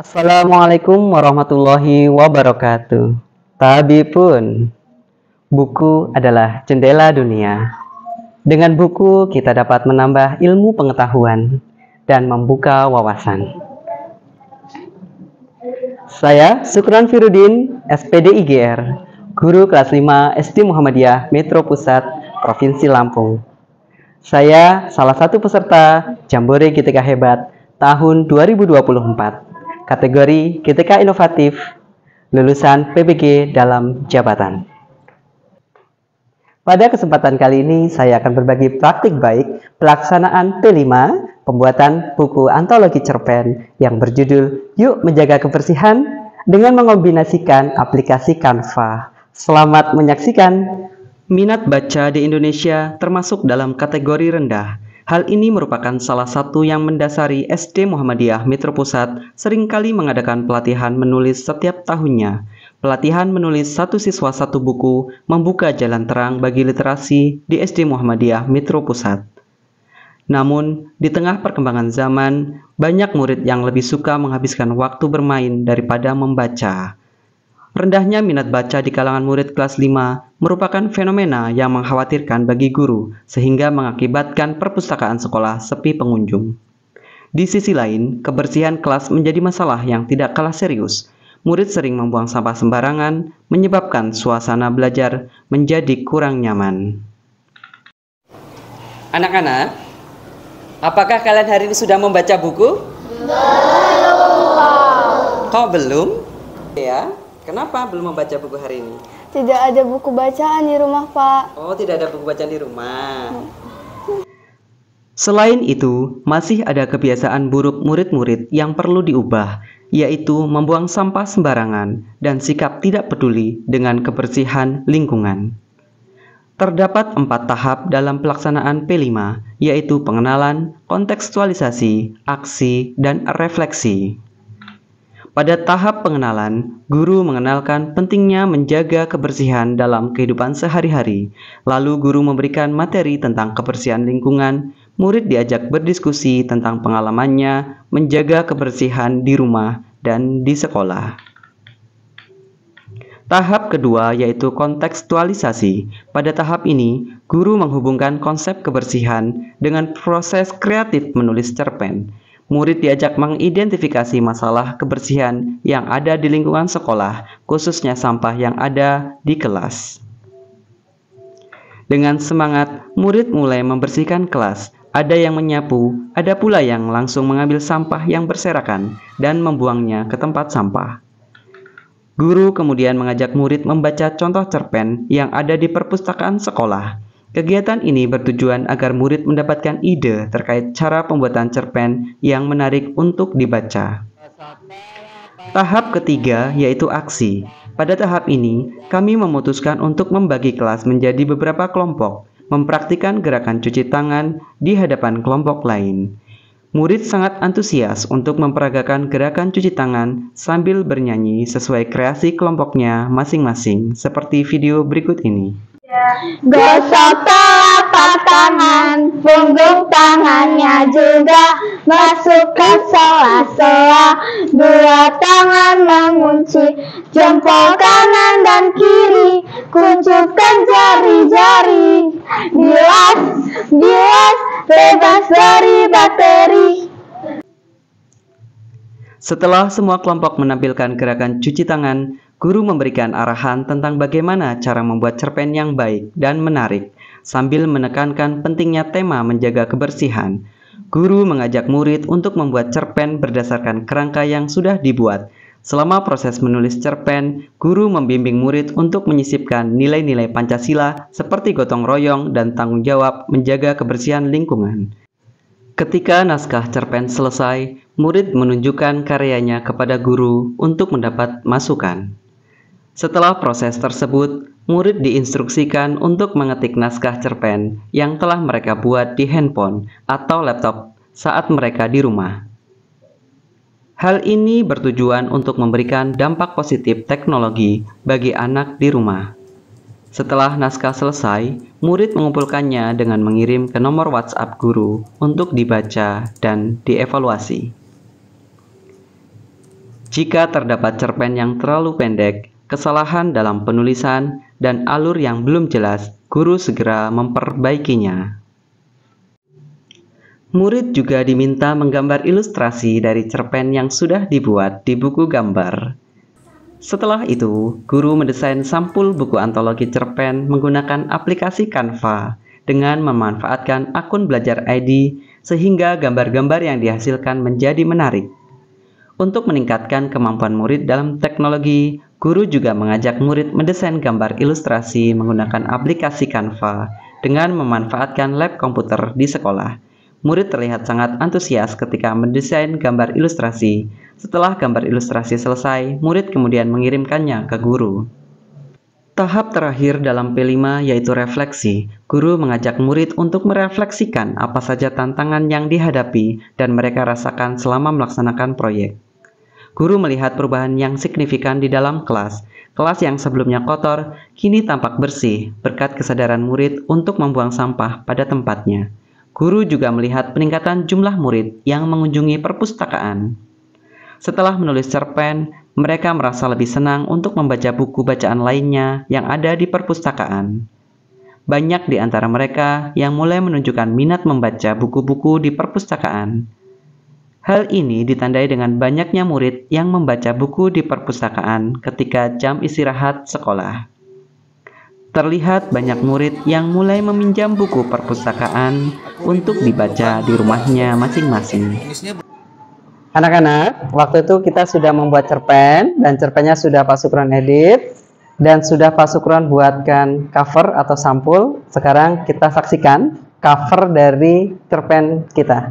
Assalamualaikum warahmatullahi wabarakatuh. Tabipun, buku adalah jendela dunia. Dengan buku kita dapat menambah ilmu pengetahuan dan membuka wawasan. Saya Sukron Firudin, SPD IGR, guru kelas 5 SD Muhammadiyah Metro Pusat, Provinsi Lampung. Saya salah satu peserta Jambore GTK Hebat tahun 2024. Kategori GTK Inovatif, lulusan PBG dalam jabatan. Pada kesempatan kali ini, saya akan berbagi praktik baik pelaksanaan P5, pembuatan buku antologi cerpen yang berjudul Yuk Menjaga Kebersihan dengan mengombinasikan aplikasi Canva. Selamat menyaksikan. Minat baca di Indonesia termasuk dalam kategori rendah. Hal ini merupakan salah satu yang mendasari SD Muhammadiyah Metro Pusat seringkali mengadakan pelatihan menulis setiap tahunnya. Pelatihan menulis satu siswa satu buku membuka jalan terang bagi literasi di SD Muhammadiyah Metro Pusat. Namun, di tengah perkembangan zaman, banyak murid yang lebih suka menghabiskan waktu bermain daripada membaca. Rendahnya minat baca di kalangan murid kelas 5 merupakan fenomena yang mengkhawatirkan bagi guru sehingga mengakibatkan perpustakaan sekolah sepi pengunjung. Di sisi lain, kebersihan kelas menjadi masalah yang tidak kalah serius. Murid sering membuang sampah sembarangan, menyebabkan suasana belajar menjadi kurang nyaman. Anak-anak, apakah kalian hari ini sudah membaca buku? Belum. Kok belum? Ya. Kenapa belum membaca buku hari ini? Tidak ada buku bacaan di rumah, Pak. Oh, tidak ada buku bacaan di rumah. Selain itu, masih ada kebiasaan buruk murid-murid yang perlu diubah, yaitu membuang sampah sembarangan dan sikap tidak peduli dengan kebersihan lingkungan. Terdapat 4 tahap dalam pelaksanaan P5, yaitu pengenalan, kontekstualisasi, aksi, dan refleksi. Pada tahap pengenalan, guru mengenalkan pentingnya menjaga kebersihan dalam kehidupan sehari-hari. Lalu guru memberikan materi tentang kebersihan lingkungan, murid diajak berdiskusi tentang pengalamannya menjaga kebersihan di rumah dan di sekolah. Tahap kedua yaitu kontekstualisasi. Pada tahap ini, guru menghubungkan konsep kebersihan dengan proses kreatif menulis cerpen. Murid diajak mengidentifikasi masalah kebersihan yang ada di lingkungan sekolah, khususnya sampah yang ada di kelas. Dengan semangat, murid mulai membersihkan kelas. Ada yang menyapu, ada pula yang langsung mengambil sampah yang berserakan dan membuangnya ke tempat sampah. Guru kemudian mengajak murid membaca contoh cerpen yang ada di perpustakaan sekolah. Kegiatan ini bertujuan agar murid mendapatkan ide terkait cara pembuatan cerpen yang menarik untuk dibaca. Tahap ketiga yaitu aksi. Pada tahap ini, kami memutuskan untuk membagi kelas menjadi beberapa kelompok, mempraktikkan gerakan cuci tangan di hadapan kelompok lain. Murid sangat antusias untuk memperagakan gerakan cuci tangan sambil bernyanyi sesuai kreasi kelompoknya masing-masing, seperti video berikut ini. Gosok telapak tangan, punggung tangannya juga masuk ke sela-sela. Dua tangan mengunci jempol kanan dan kiri, kuncupkan jari-jari. Bilas, bilas, bebas dari bakteri. Setelah semua kelompok menampilkan gerakan cuci tangan, guru memberikan arahan tentang bagaimana cara membuat cerpen yang baik dan menarik, sambil menekankan pentingnya tema menjaga kebersihan. Guru mengajak murid untuk membuat cerpen berdasarkan kerangka yang sudah dibuat. Selama proses menulis cerpen, guru membimbing murid untuk menyisipkan nilai-nilai Pancasila seperti gotong royong dan tanggung jawab menjaga kebersihan lingkungan. Ketika naskah cerpen selesai, murid menunjukkan karyanya kepada guru untuk mendapat masukan. Setelah proses tersebut, murid diinstruksikan untuk mengetik naskah cerpen yang telah mereka buat di handphone atau laptop saat mereka di rumah. Hal ini bertujuan untuk memberikan dampak positif teknologi bagi anak di rumah. Setelah naskah selesai, murid mengumpulkannya dengan mengirim ke nomor WhatsApp guru untuk dibaca dan dievaluasi. Jika terdapat cerpen yang terlalu pendek, kesalahan dalam penulisan, dan alur yang belum jelas, guru segera memperbaikinya. Murid juga diminta menggambar ilustrasi dari cerpen yang sudah dibuat di buku gambar. Setelah itu, guru mendesain sampul buku antologi cerpen menggunakan aplikasi Canva dengan memanfaatkan akun Belajar ID sehingga gambar-gambar yang dihasilkan menjadi menarik. Untuk meningkatkan kemampuan murid dalam teknologi, guru juga mengajak murid mendesain gambar ilustrasi menggunakan aplikasi Canva dengan memanfaatkan lab komputer di sekolah. Murid terlihat sangat antusias ketika mendesain gambar ilustrasi. Setelah gambar ilustrasi selesai, murid kemudian mengirimkannya ke guru. Tahap terakhir dalam P5 yaitu refleksi. Guru mengajak murid untuk merefleksikan apa saja tantangan yang dihadapi dan mereka rasakan selama melaksanakan proyek. Guru melihat perubahan yang signifikan di dalam kelas. Kelas yang sebelumnya kotor, kini tampak bersih berkat kesadaran murid untuk membuang sampah pada tempatnya. Guru juga melihat peningkatan jumlah murid yang mengunjungi perpustakaan. Setelah menulis cerpen, mereka merasa lebih senang untuk membaca buku bacaan lainnya yang ada di perpustakaan. Banyak di antara mereka yang mulai menunjukkan minat membaca buku-buku di perpustakaan. Hal ini ditandai dengan banyaknya murid yang membaca buku di perpustakaan ketika jam istirahat sekolah. Terlihat banyak murid yang mulai meminjam buku perpustakaan untuk dibaca di rumahnya masing-masing. Anak-anak, waktu itu kita sudah membuat cerpen dan cerpennya sudah Pak Sukron edit dan sudah Pak Sukron buatkan cover atau sampul. Sekarang kita saksikan cover dari cerpen kita.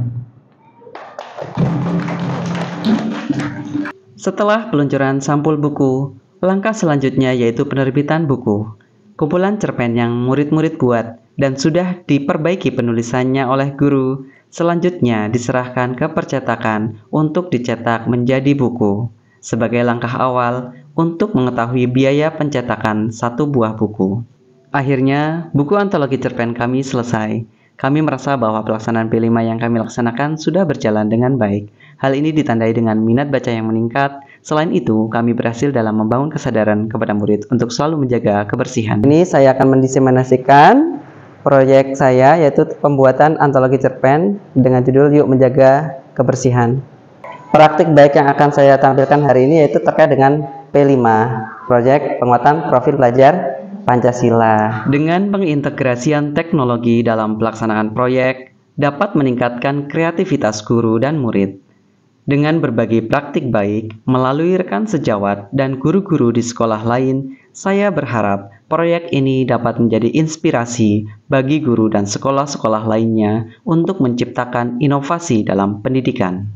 Setelah peluncuran sampul buku, langkah selanjutnya yaitu penerbitan buku. Kumpulan cerpen yang murid-murid buat dan sudah diperbaiki penulisannya oleh guru, selanjutnya diserahkan ke percetakan untuk dicetak menjadi buku, sebagai langkah awal untuk mengetahui biaya pencetakan satu buah buku. Akhirnya, buku antologi cerpen kami selesai. Kami merasa bahwa pelaksanaan P5 yang kami laksanakan sudah berjalan dengan baik. Hal ini ditandai dengan minat baca yang meningkat. Selain itu, kami berhasil dalam membangun kesadaran kepada murid untuk selalu menjaga kebersihan. Ini saya akan mendiseminasikan proyek saya, yaitu pembuatan antologi cerpen dengan judul Yuk Menjaga Kebersihan. Praktik baik yang akan saya tampilkan hari ini yaitu terkait dengan P5, proyek penguatan profil pelajar Pancasila. Dengan pengintegrasian teknologi dalam pelaksanaan proyek, dapat meningkatkan kreativitas guru dan murid. Dengan berbagi praktik baik melalui rekan sejawat dan guru-guru di sekolah lain, saya berharap proyek ini dapat menjadi inspirasi bagi guru dan sekolah-sekolah lainnya untuk menciptakan inovasi dalam pendidikan.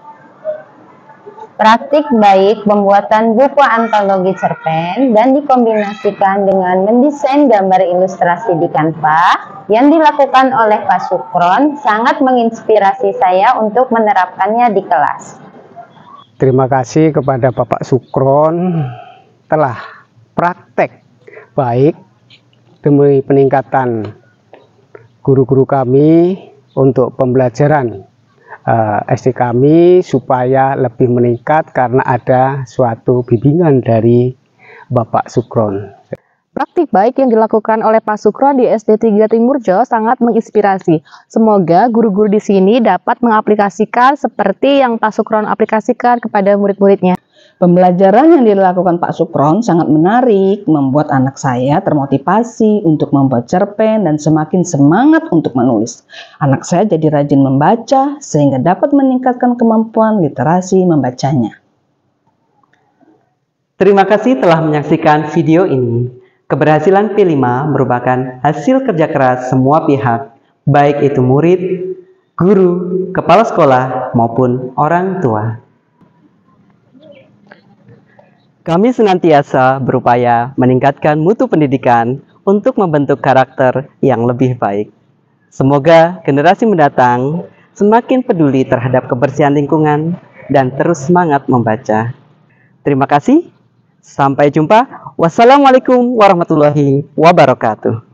Praktik baik pembuatan buku antologi cerpen dan dikombinasikan dengan mendesain gambar ilustrasi di Canva yang dilakukan oleh Pak Sukron sangat menginspirasi saya untuk menerapkannya di kelas. Terima kasih kepada Bapak Sukron telah praktek baik demi peningkatan guru-guru kami untuk pembelajaran SD kami supaya lebih meningkat karena ada suatu bimbingan dari Bapak Sukron. Praktik baik yang dilakukan oleh Pak Sukron di SD 3 Timurjo sangat menginspirasi. Semoga guru-guru di sini dapat mengaplikasikan seperti yang Pak Sukron aplikasikan kepada murid-muridnya. Pembelajaran yang dilakukan Pak Sukron sangat menarik, membuat anak saya termotivasi untuk membuat cerpen dan semakin semangat untuk menulis. Anak saya jadi rajin membaca sehingga dapat meningkatkan kemampuan literasi membacanya. Terima kasih telah menyaksikan video ini. Keberhasilan P5 merupakan hasil kerja keras semua pihak, baik itu murid, guru, kepala sekolah, maupun orang tua. Kami senantiasa berupaya meningkatkan mutu pendidikan untuk membentuk karakter yang lebih baik. Semoga generasi mendatang semakin peduli terhadap kebersihan lingkungan dan terus semangat membaca. Terima kasih. Sampai jumpa. Wassalamualaikum warahmatullahi wabarakatuh.